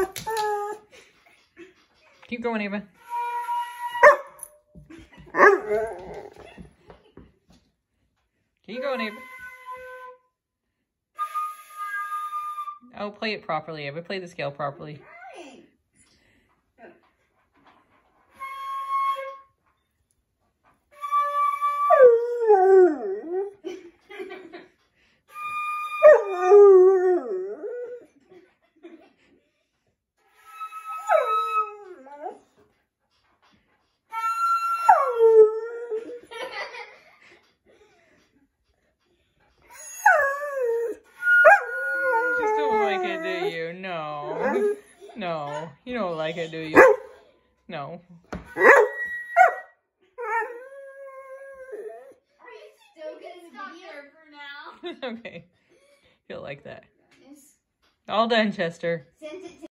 Keep going, Ava. Keep going, Ava. Oh, play it properly, Ava. Play the scale properly. No. No. You don't like it, do you? No. Are you still gonna stop there for now? Okay. Feel like that. All done, Chester.